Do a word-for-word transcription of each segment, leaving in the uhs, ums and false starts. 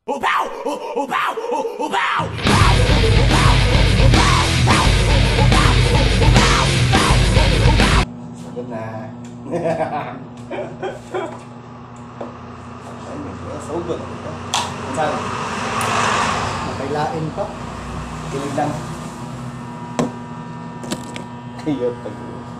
Upaw! Upaw! Upaw! Sagot na. Ay, may sagot. Saan? Nakailain pa. Kilig lang. Kaya tayo.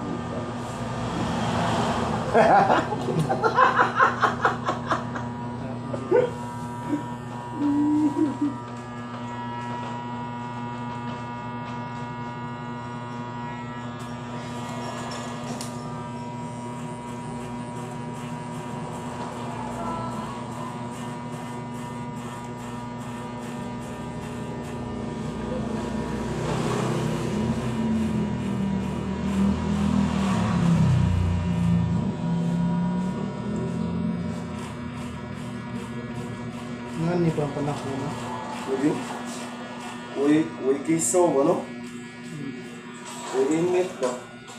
Nga ni ba ang panahon na? Uy, uy, uy, kiso, ano? Uy, init ba?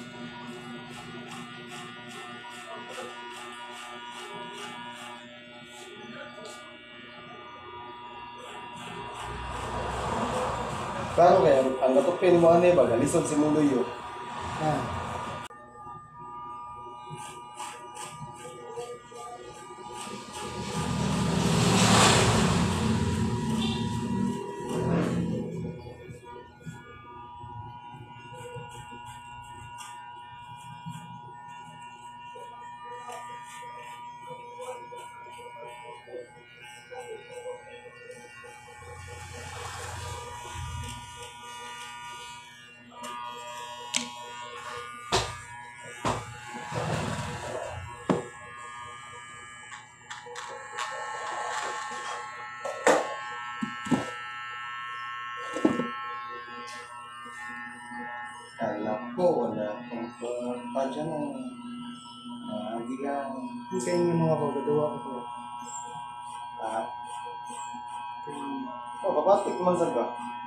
Klaro kaya, ang natupin mo ano ba? Galisod si Mundo yun. Ah. Alam ko, wala akong pa dyan ang hindi lang. Hindi kayo nga mga pagkagawa ko po. Ah, Kaya oh, papatik man sa ba?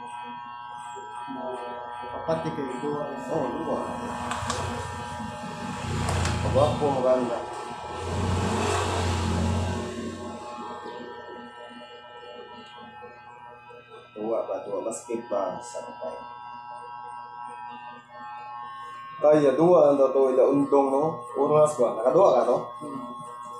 kapati kayo gawa ko. Oo, oh, diba? Pagwapo, maganda. Tuwa ba? Tuwa basket ba? Saan tayo? Kaya, duwa ang dato ila undong, no? Oras ba? Nakaduwa ka, no? Hmm.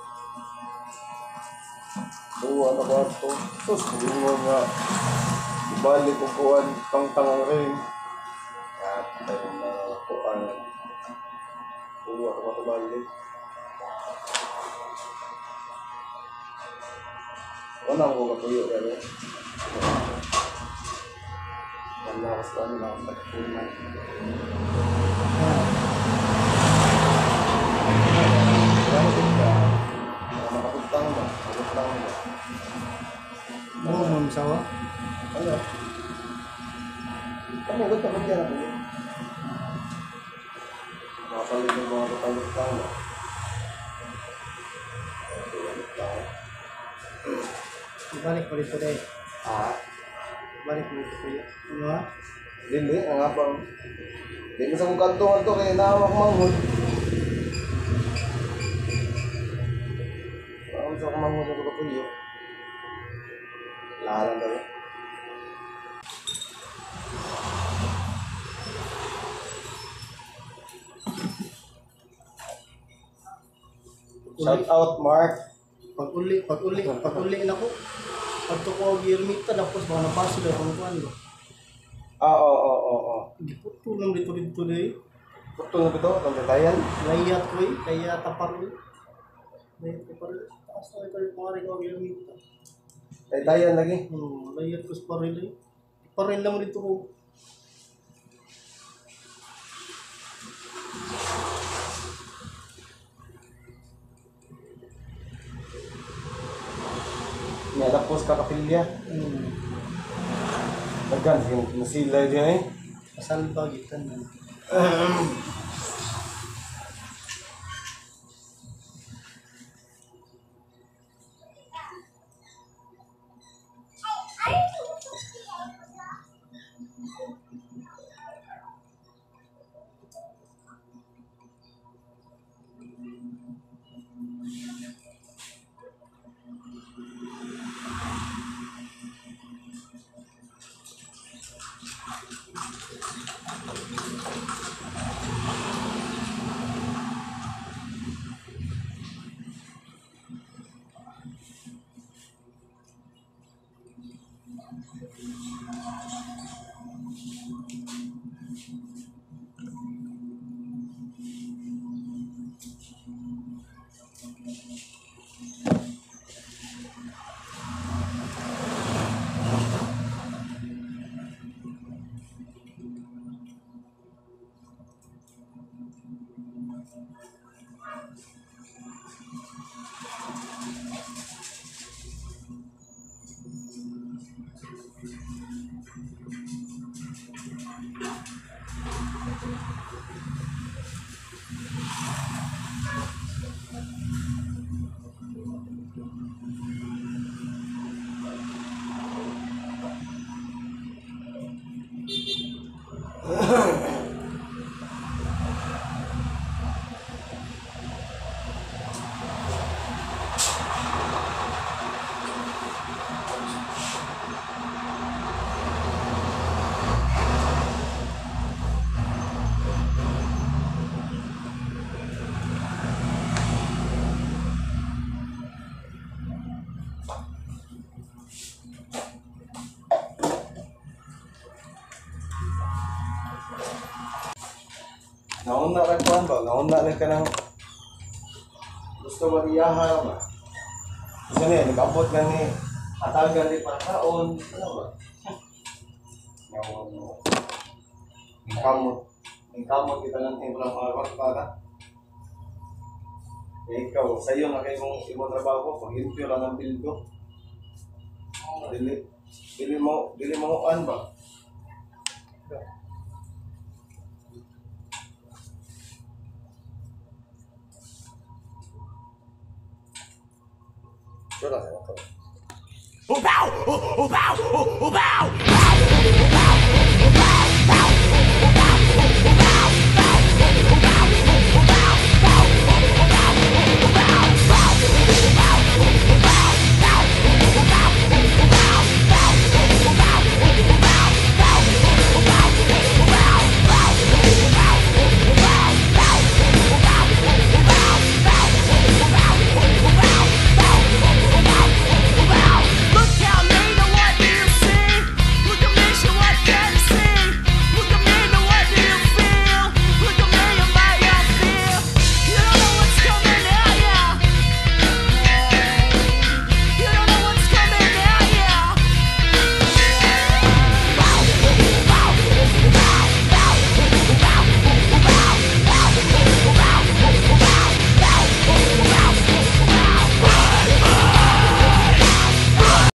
Duwa na ba ito? Sus, bungo nga. Ibalik ko kuhan, tang-tangang rin. At tayo na kuhan. Duwa ka ba ito balik? Unang ko katuyo, pero. Wala ako sa kanila, ang pagkunan. Bakit ka? Nakapagtang ba? Nakapagtang ba? Oo, ma'am sawa. Ano? Ano? Ba't ka dyan ako? Makapalit ng mga kapagtang ba? Ibalik ko dito dahil. Ah? Ibalik ko dito kayo. Ano ha? Hindi, ang nga pang. Hindi ko sa kong kantungan to kaya nahawak manghod. Parang sa kong manghod ito kapuyo. Lahalan daw eh. Shout out Mark. Pag uli, pag uli, pag uli na ko. Pag to ko ang girmita, tapos baka napasok ako ng kuhan. Ah, oo, oo, oo, oo. Hindi po tulong dito dito dahil. Putol na ba ito? Ang detayan? Layat ko eh, kaya tapar ko. Layat ko paril. Taas na ito yung mga rin ang girmita. Detayan lagi. Hmm, layat ko sa paril eh. Paril naman dito ko. May tapos kakapilya. Hmm, Nagkan, nasila din eh. kasalba gitan na. Nauna rin ko ba? Nauna rin ka ng gusto mag-iyaha ba? Gusto niya, nag-abot nga ni hatagan ni Pataon. Ano ba? Yung yung kamot. Yung kamot kita ng himlang araw para. Eh, ikaw, sa iyo na kayo kung ibang trabaho, pag-impure lang ng bildo. Dili, dili mo, dili mo an ba? Sure lang ako. Oh, bow! Oh, oh, bow! Oh, oh, bow! Bow!